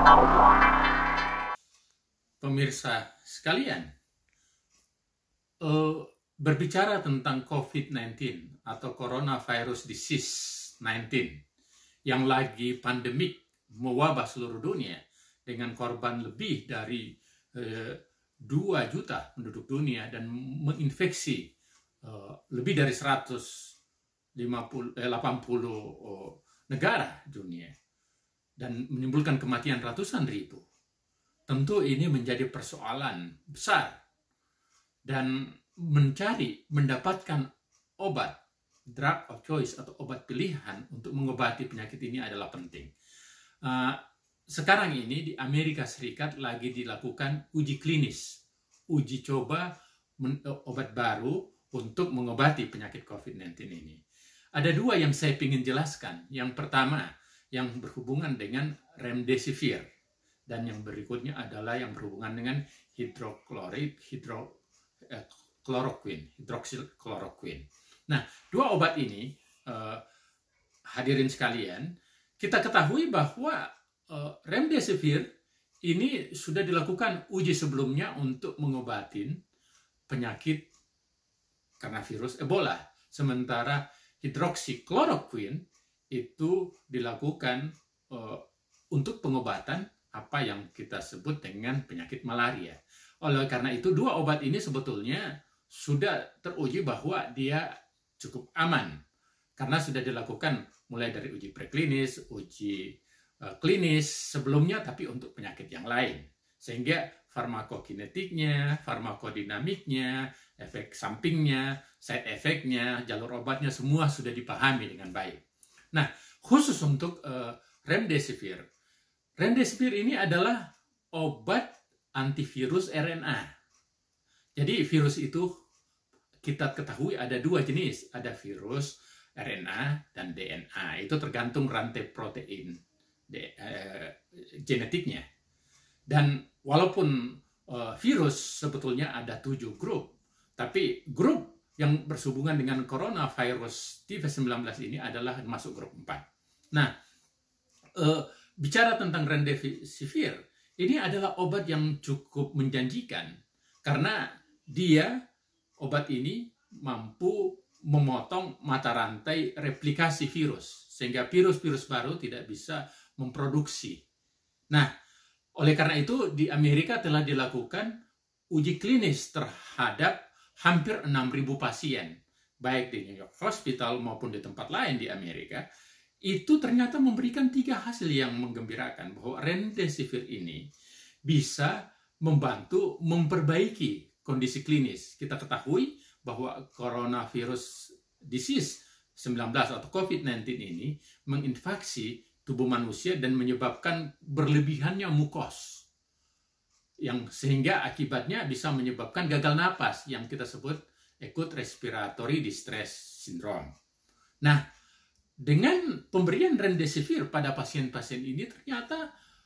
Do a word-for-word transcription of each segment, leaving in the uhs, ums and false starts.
Pemirsa sekalian, uh, berbicara tentang COVID sembilan belas atau Coronavirus Disease sembilan belas yang lagi pandemik mewabah seluruh dunia dengan korban lebih dari uh, dua juta penduduk dunia dan menginfeksi uh, lebih dari seratus delapan puluh uh, negara dunia dan menimbulkan kematian ratusan ribu. Tentu ini menjadi persoalan besar dan mencari, mendapatkan obat, drug of choice atau obat pilihan untuk mengobati penyakit ini adalah penting. Uh, sekarang ini di Amerika Serikat lagi dilakukan uji klinis, uji coba obat baru untuk mengobati penyakit COVID sembilan belas ini. Ada dua yang saya ingin jelaskan. Yang pertama, yang berhubungan dengan remdesivir. Dan yang berikutnya adalah yang berhubungan dengan hidroklorid, hidrokloroquine, hidroksilkloroquine. Nah, dua obat ini, eh, hadirin sekalian, kita ketahui bahwa eh, remdesivir ini sudah dilakukan uji sebelumnya untuk mengobatin penyakit karena virus Ebola. Sementara hidroksilkloroquine itu dilakukan eh, untuk pengobatan apa yang kita sebut dengan penyakit malaria. Oleh karena itu, dua obat ini sebetulnya sudah teruji bahwa dia cukup aman. Karena sudah dilakukan mulai dari uji preklinis, uji uh, klinis sebelumnya, tapi untuk penyakit yang lain. Sehingga farmakokinetiknya, farmakodinamiknya, efek sampingnya, side effect-nya, jalur obatnya, semua sudah dipahami dengan baik. Nah, khusus untuk uh, remdesivir, Remdesivir ini adalah obat antivirus R N A. Jadi virus itu kita ketahui ada dua jenis. Ada virus R N A dan D N A. Itu tergantung rantai protein de, eh, genetiknya. Dan walaupun eh, virus sebetulnya ada tujuh grup. Tapi grup yang bersehubungan dengan coronavirus T V sembilan belas ini adalah masuk grup empat. Nah, eh, bicara tentang remdesivir, ini adalah obat yang cukup menjanjikan karena dia, obat ini mampu memotong mata rantai replikasi virus sehingga virus-virus baru tidak bisa memproduksi. Nah, oleh karena itu di Amerika telah dilakukan uji klinis terhadap hampir enam ribu pasien, baik di New York Hospital maupun di tempat lain di Amerika. Itu ternyata memberikan tiga hasil yang menggembirakan bahwa remdesivir ini bisa membantu memperbaiki kondisi klinis. Kita ketahui bahwa coronavirus disease sembilan belas atau COVID sembilan belas ini menginfeksi tubuh manusia dan menyebabkan berlebihannya mukos, yang sehingga akibatnya bisa menyebabkan gagal napas yang kita sebut acute respiratory distress syndrome. Nah, dengan pemberian remdesivir pada pasien-pasien ini ternyata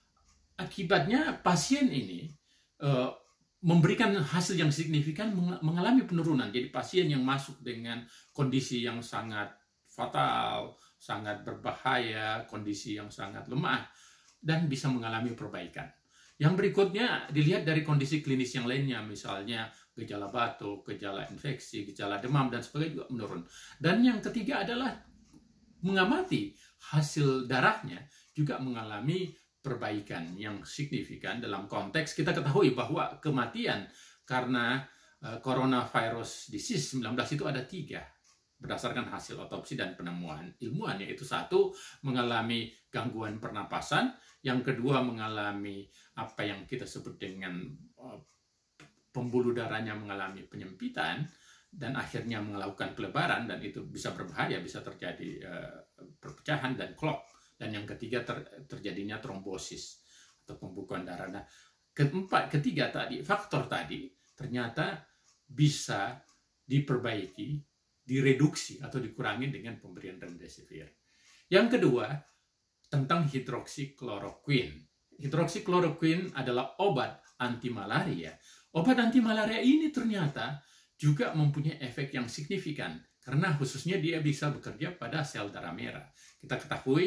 akibatnya pasien ini uh, memberikan hasil yang signifikan, mengalami penurunan. Jadi pasien yang masuk dengan kondisi yang sangat fatal, sangat berbahaya, kondisi yang sangat lemah, dan bisa mengalami perbaikan. Yang berikutnya dilihat dari kondisi klinis yang lainnya, misalnya gejala batuk, gejala infeksi, gejala demam, dan sebagainya juga menurun. Dan yang ketiga adalah mengamati hasil darahnya juga mengalami perbaikan yang signifikan dalam konteks kita ketahui bahwa kematian karena uh, coronavirus disease sembilan belas itu ada tiga berdasarkan hasil otopsi dan penemuan ilmuwan, yaitu satu mengalami gangguan pernapasan, yang kedua mengalami apa yang kita sebut dengan uh, pembuluh darahnya mengalami penyempitan, dan akhirnya melakukan pelebaran, dan itu bisa berbahaya, bisa terjadi uh, perpecahan dan clot. Dan yang ketiga ter, terjadinya trombosis atau pembukaan darah. Nah, keempat, ketiga tadi, faktor tadi ternyata bisa diperbaiki, direduksi atau dikurangi dengan pemberian remdesivir. Yang kedua, tentang hidroksilkloroquine. Hidroksilkloroquine adalah obat anti malaria. Obat anti malaria ini ternyata juga mempunyai efek yang signifikan karena khususnya dia bisa bekerja pada sel darah merah. Kita ketahui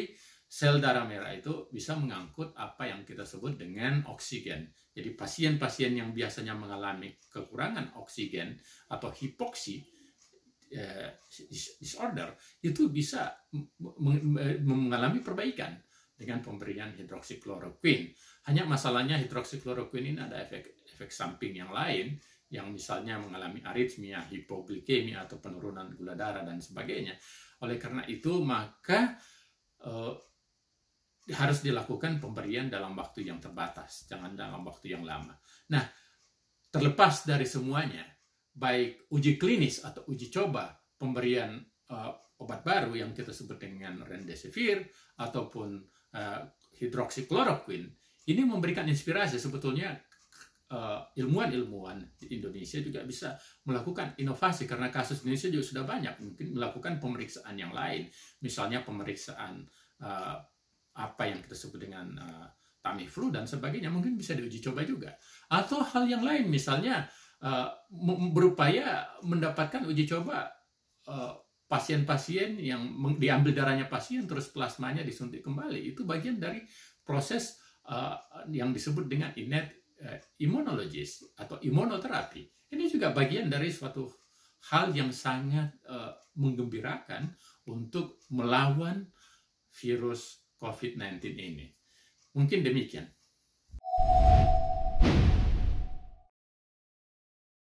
sel darah merah itu bisa mengangkut apa yang kita sebut dengan oksigen. Jadi pasien-pasien yang biasanya mengalami kekurangan oksigen atau hipoksi eh, disorder itu bisa mengalami perbaikan dengan pemberian hidroksikloroquine. Hanya masalahnya hidroksikloroquine ini ada efek efek samping yang lain, yang misalnya mengalami aritmia, hipoglikemia atau penurunan gula darah dan sebagainya. Oleh karena itu maka eh, harus dilakukan pemberian dalam waktu yang terbatas, jangan dalam waktu yang lama. Nah, terlepas dari semuanya, baik uji klinis atau uji coba pemberian uh, obat baru yang kita sebut dengan remdesivir ataupun uh, hidroksikloroquine, ini memberikan inspirasi sebetulnya uh, ilmuwan-ilmuwan di Indonesia juga bisa melakukan inovasi, karena kasus Indonesia juga sudah banyak, mungkin melakukan pemeriksaan yang lain, misalnya pemeriksaan uh, apa yang kita sebut dengan uh, Tamiflu dan sebagainya, mungkin bisa diuji coba juga. Atau hal yang lain, misalnya uh, berupaya mendapatkan uji coba pasien-pasien uh, yang diambil darahnya pasien terus plasmanya disuntik kembali. Itu bagian dari proses uh, yang disebut dengan innate uh, immunologist atau imunoterapi. Ini juga bagian dari suatu hal yang sangat uh, menggembirakan untuk melawan virus covid sembilan belas ini. Mungkin demikian.